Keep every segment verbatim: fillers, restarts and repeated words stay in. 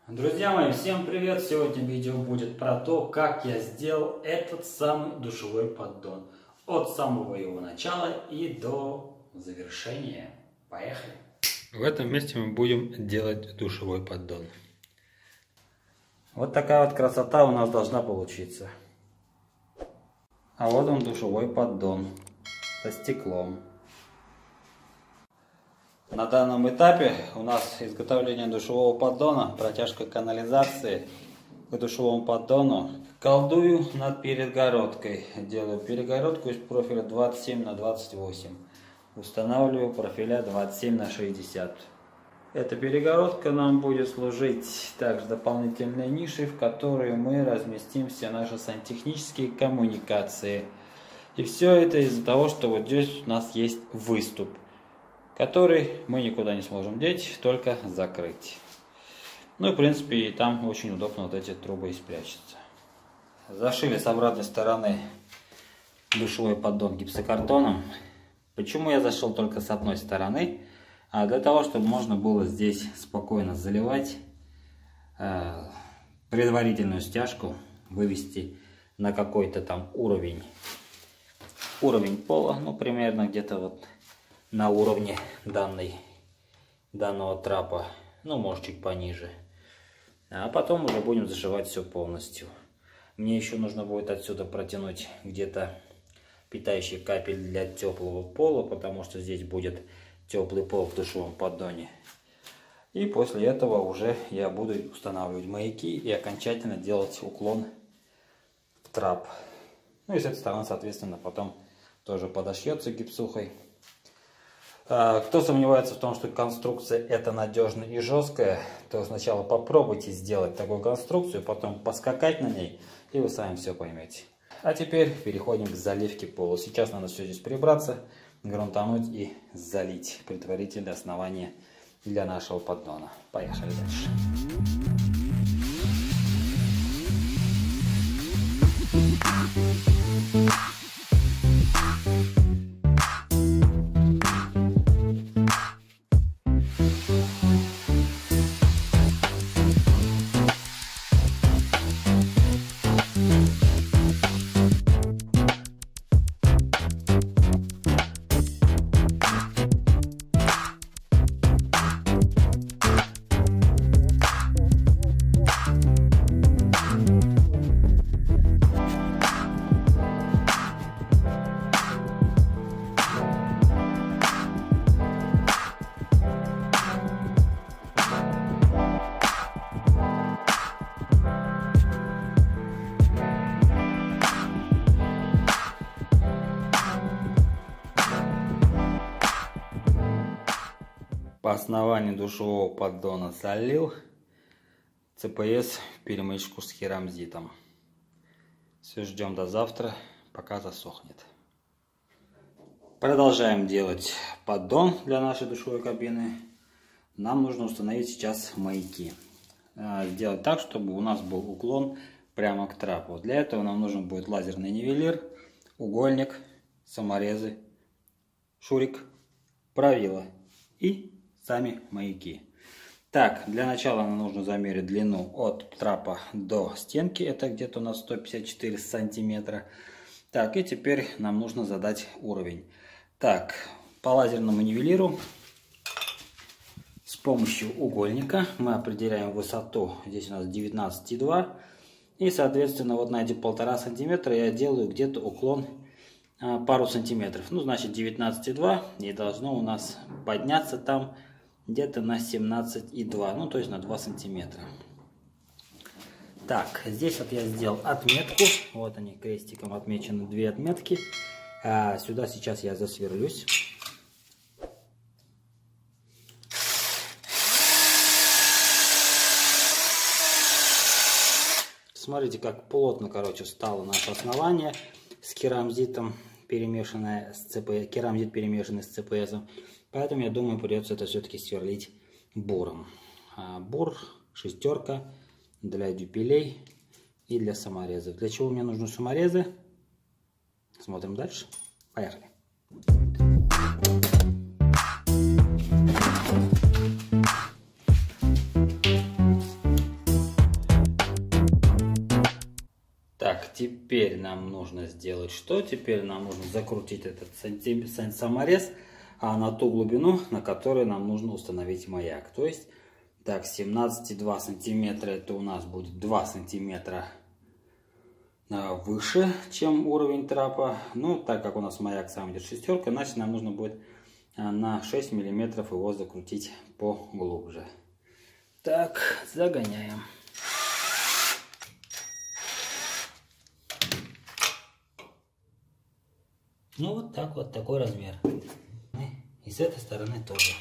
Друзья мои, всем привет! Сегодня видео будет про то, как я сделал этот самый душевой поддон. От самого его начала и до завершения. Поехали! В этом месте мы будем делать душевой поддон. Вот такая вот красота у нас должна получиться. А вот он, душевой поддон со стеклом. На данном этапе у нас изготовление душевого поддона, протяжка канализации к душевому поддону. Колдую над перегородкой. Делаю перегородку из профиля двадцать семь на двадцать восемь. Устанавливаю профиля двадцать семь на шестьдесят. Эта перегородка нам будет служить также дополнительной нишей, в которой мы разместим все наши сантехнические коммуникации. И все это из-за того, что вот здесь у нас есть выступ, который мы никуда не сможем деть, только закрыть. Ну и в принципе и там очень удобно вот эти трубы и спрячутся. Зашили с обратной стороны душевой поддон гипсокартоном. Почему я зашел только с одной стороны? А для того, чтобы можно было здесь спокойно заливать, э, предварительную стяжку вывести на какой-то там уровень, уровень пола, ну примерно где-то вот на уровне данной, данного трапа, ну может чуть пониже. А потом уже будем зашивать все полностью. Мне еще нужно будет отсюда протянуть где-то питающий капель для теплого пола, потому что здесь будет теплый пол в душевом поддоне. И после этого уже я буду устанавливать маяки и окончательно делать уклон в трап. Ну и с этой стороны, соответственно, потом тоже подошьется гипсухой. Кто сомневается в том, что конструкция это надежная и жесткая, то сначала попробуйте сделать такую конструкцию, потом поскакать на ней, и вы сами все поймете. А теперь переходим к заливке пола. Сейчас надо все здесь прибраться, грунтануть и залить предварительное основание для нашего поддона. Поехали дальше. По основанию душевого поддона залил, цэ пэ эс в перемычку с керамзитом. Все, ждем до завтра, пока засохнет. Продолжаем делать поддон для нашей душевой кабины. Нам нужно установить сейчас маяки. Сделать так, чтобы у нас был уклон прямо к трапу. Для этого нам нужен будет лазерный нивелир, угольник, саморезы, шурик, правило и сами маяки. Так, для начала нам нужно замерить длину от трапа до стенки. Это где-то у нас сто пятьдесят четыре сантиметра. Так, и теперь нам нужно задать уровень. Так, по лазерному нивелиру с помощью угольника мы определяем высоту. Здесь у нас девятнадцать и два. И, соответственно, вот на эти полтора сантиметра я делаю где-то уклон пару сантиметров. Ну, значит, девятнадцать и два. И должно у нас подняться там где-то на семнадцать и два, ну то есть на два сантиметра. Так, здесь вот я сделал отметку, вот они крестиком отмечены две отметки. А сюда сейчас я засверлюсь. Смотрите, как плотно, короче, стало наше основание с керамзитом, перемешанное с цэ пэ эс, керамзит перемешанный с цэ пэ эсом. Поэтому, я думаю, придется это все-таки сверлить буром. А бур, шестерка для дюпелей и для саморезов. Для чего мне нужны саморезы? Смотрим дальше. Поехали. Так, теперь нам нужно сделать что? Теперь нам нужно закрутить этот саморез а на ту глубину, на которой нам нужно установить маяк. То есть, так, семнадцать и два сантиметра, это у нас будет два сантиметра выше, чем уровень трапа. Ну, так как у нас маяк сам идет шестерка, значит нам нужно будет на шесть миллиметров его закрутить поглубже. Так, загоняем. Ну вот так вот, такой размер. И с этой стороны тоже.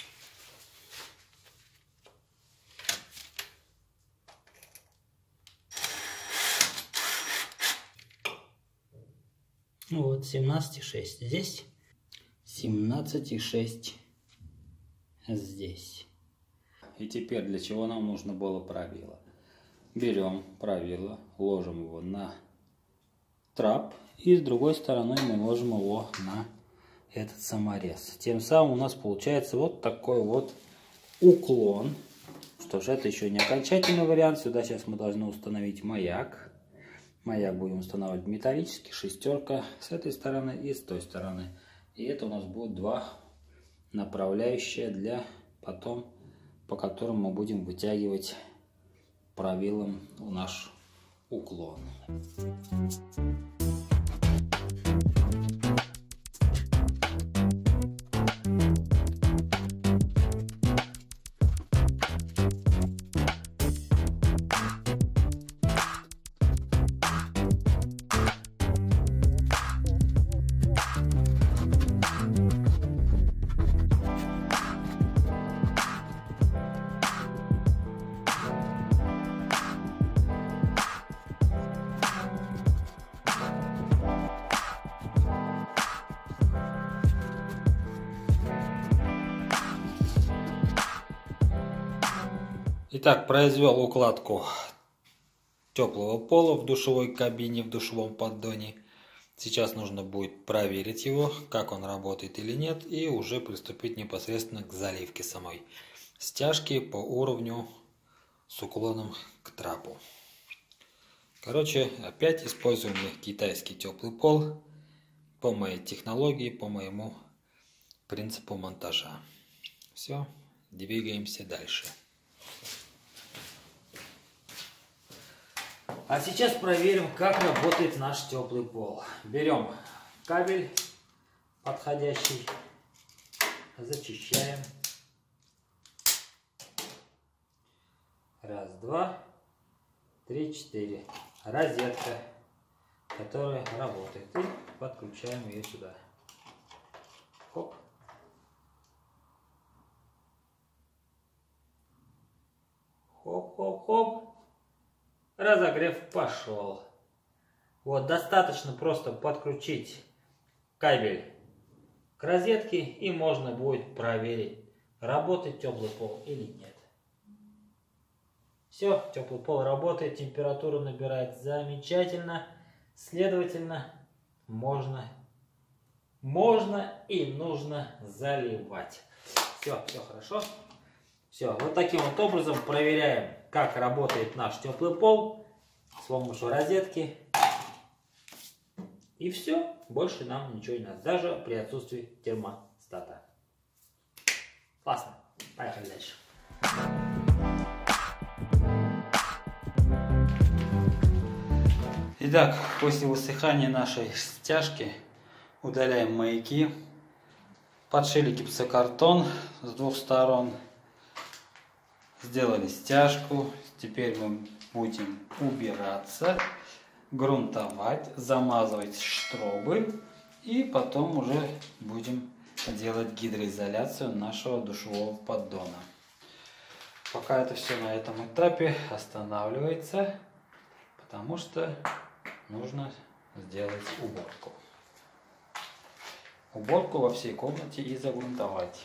Ну вот, семнадцать и шесть здесь, семнадцать и шесть здесь. И теперь для чего нам нужно было правило? Берем правило, ложим его на трап, и с другой стороны мы ложим его на этот саморез. Тем самым у нас получается вот такой вот уклон. Что ж, это еще не окончательный вариант. Сюда сейчас мы должны установить маяк. Маяк будем устанавливать металлический, шестерка с этой стороны и с той стороны. И это у нас будет два направляющие для потом, по которым мы будем вытягивать правилом наш уклон. Итак, произвел укладку теплого пола в душевой кабине, в душевом поддоне. Сейчас нужно будет проверить его, как он работает или нет, и уже приступить непосредственно к заливке самой стяжки по уровню с уклоном к трапу. Короче, опять используем китайский теплый пол по моей технологии, по моему принципу монтажа. Все, двигаемся дальше. А сейчас проверим, как работает наш теплый пол. Берем кабель подходящий, зачищаем. Раз, два, три, четыре. Розетка, которая работает. И подключаем ее сюда. Хоп. Хоп-хоп-хоп. Разогрев пошел. Вот, достаточно просто подключить кабель к розетке, и можно будет проверить, работает теплый пол или нет. Все, теплый пол работает, температуру набирает замечательно. Следовательно, можно, можно и нужно заливать. Все, все хорошо. Все, вот таким вот образом проверяем, как работает наш теплый пол с помощью розетки. И все, больше нам ничего не надо, даже при отсутствии термостата. Классно, поехали дальше. Итак, после высыхания нашей стяжки удаляем маяки. Подшили гипсокартон с двух сторон. Сделали стяжку. Теперь мы будем убираться, грунтовать, замазывать штробы. И потом уже будем делать гидроизоляцию нашего душевого поддона. Пока это все на этом этапе останавливается, потому что нужно сделать уборку. Уборку во всей комнате и загрунтовать.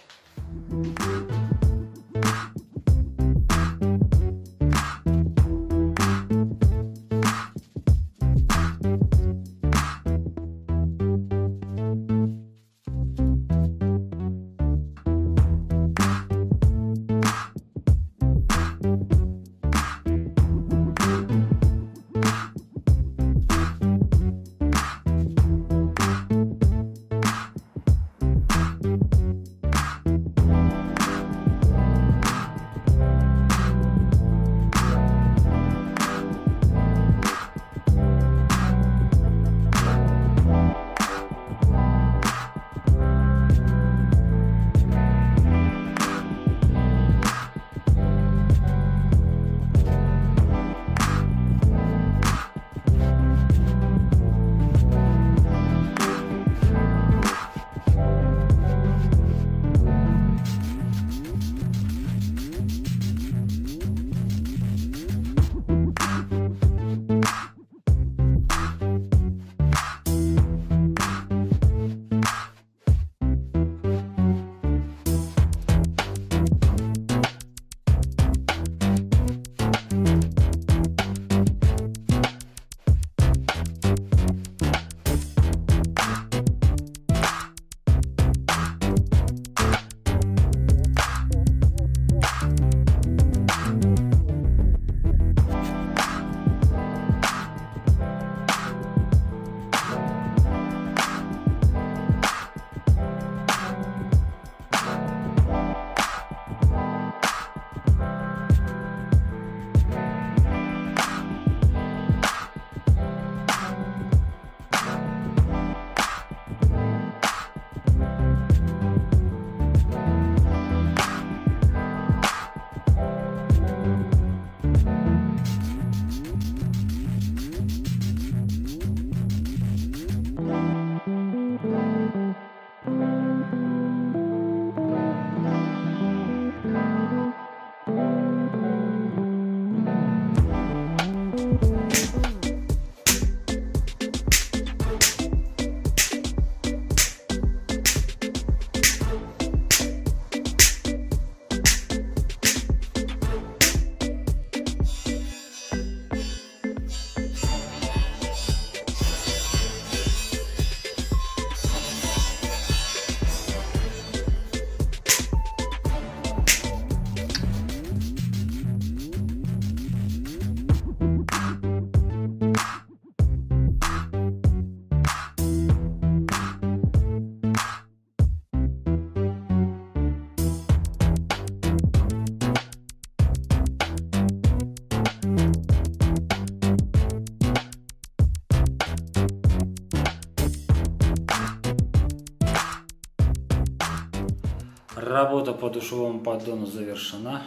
Работа по душевому поддону завершена.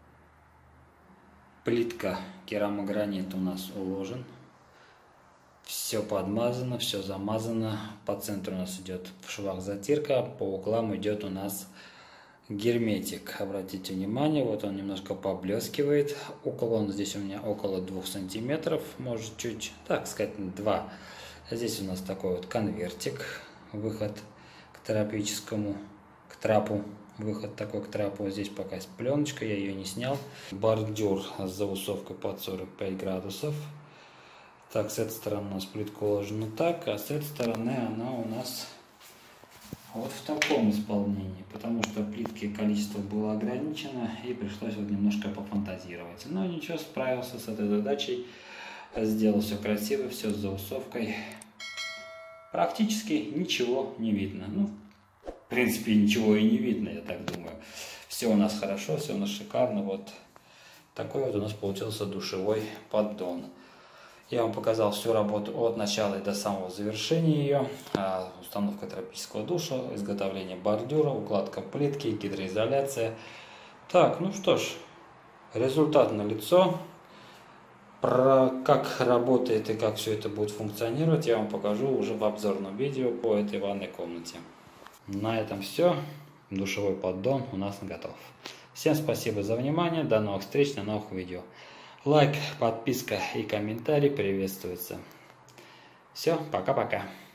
Плитка керамогранит у нас уложен. Все подмазано, все замазано. По центру у нас идет в швах затирка, по углам идет у нас герметик. Обратите внимание, вот он немножко поблескивает. Уклон здесь у меня около двух сантиметров, может чуть, так сказать, два. Здесь у нас такой вот конвертик, выход к терапевтическому, к трапу. Выход такой к трапу. Здесь пока есть пленочка, я ее не снял. Бордюр с заусовкой под сорок пять градусов. Так, с этой стороны у нас плитка уложена так, а с этой стороны она у нас вот в таком исполнении. Потому что плитки количество было ограничено и пришлось вот немножко пофантазировать. Но ничего, справился с этой задачей. Сделал все красиво, все с заусовкой. Практически ничего не видно. Ну, в принципе, ничего и не видно, я так думаю. Все у нас хорошо, все у нас шикарно. Вот такой вот у нас получился душевой поддон. Я вам показал всю работу от начала и до самого завершения ее. Установка терапевтического душа, изготовление бордюра, укладка плитки, гидроизоляция. Так, ну что ж, результат налицо. Про как работает и как все это будет функционировать, я вам покажу уже в обзорном видео по этой ванной комнате. На этом все. Душевой поддон у нас готов. Всем спасибо за внимание. До новых встреч на новых видео. Лайк, подписка и комментарий приветствуются. Все, пока-пока.